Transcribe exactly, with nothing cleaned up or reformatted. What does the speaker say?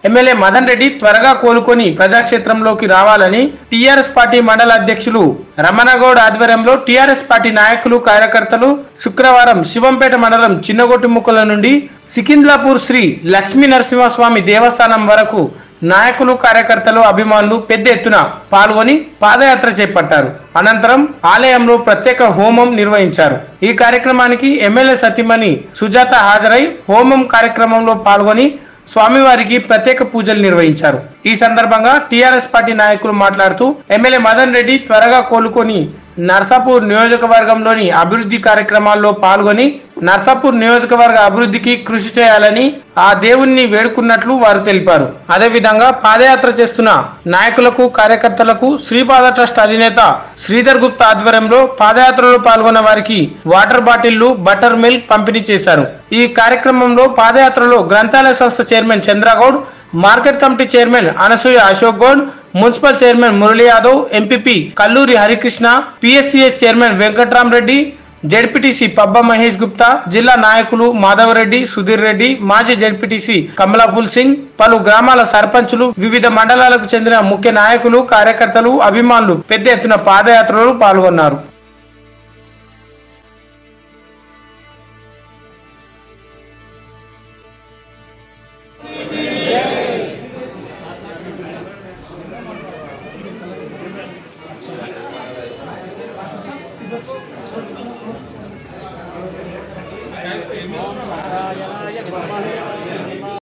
MLA Madan Reddy త్వరగా కోలుకొని ప్రజాక్షేత్రంలోకి రావాలని టీఆర్ఎస్ పార్టీ మండల అధ్యక్షులు రమణగౌడ్ ఆధ్వర్యంలో టీఆర్ఎస్ పార్టీ నాయకులు కార్యకర్తలు శుక్రవారం శివంపేట మండలం చిన్నగొట్టిముక్కల నుండి సికింద్లాపూర్ శ్రీ లక్ష్మీ నరసింహస్వామి దేవస్థానం వరకు నాయకులు కార్యకర్తలు అభిమానులు పెద్ద ఎత్తున పాల్గొని పాదయాత్ర చేపట్టారు. అనంతరం ఆలయంలో ప్రత్యేక హోమం నిర్వహించారు. ఈ కార్యక్రమానికి ఎమ్మెల్యే సతీమణి సుజాత హాజరై హోమం కార్యక్రమంలో పాల్గొని స్వామివారికి ప్రత్యేక పూజలు నిర్వహించారు. ఈ సందర్భంగా టీఆర్ఎస్ పార్టీ నాయకులు మాట్లాడుతూ ఎమ్మెల్యే మదన్ రెడ్డి త్వరగా కోలుకొని నర్సాపూర్ నియోజకవర్గంలోని అభివృద్ధి కార్యక్రమాల్లో పాల్గొని నర్సాపూర్ నియోజకవర్గ అభివృద్ధికి కృషి చేయాలని ఆ దేవుణ్ణి వేడుకున్నట్లు వారు తెలిపారు. అదేవిధంగా పాదయాత్ర చేస్తున్న నాయకులకు కార్యకర్తలకు శ్రీపాద ట్రస్ట్ అధినేత శ్రీధర్ గుప్తా ఆధ్వర్యంలో పాదయాత్రలో పాల్గొన్న వారికి వాటర్ బాటిళ్లు, బటర్ మిల్క్ పంపిణీ చేశారు. ఈ కార్యక్రమంలో పాదయాత్రలో గ్రంథాలయ సంస్థ chairman Chandra Goud, market committee chairman Anasuya Ashok Goud, municipal chairman Murali Yadav, MPP Kalluri Harikrishna, PSCS chairman Venkatrama Reddy, ZPTC Pabba Mahesh Gupta, జిల్లా నాయకులు మాధవరెడ్డి, సుధీర్ రెడ్డి, మాజీ జెడ్పీటీసీ కమలాపుల్ సింగ్, పలు గ్రామాల సర్పంచులు, వివిధ మండలాలకు చెందిన ముఖ్య నాయకులు, కార్యకర్తలు, అభిమానులు పెద్ద ఎత్తున పాదయాత్రలో పాల్గొన్నారు.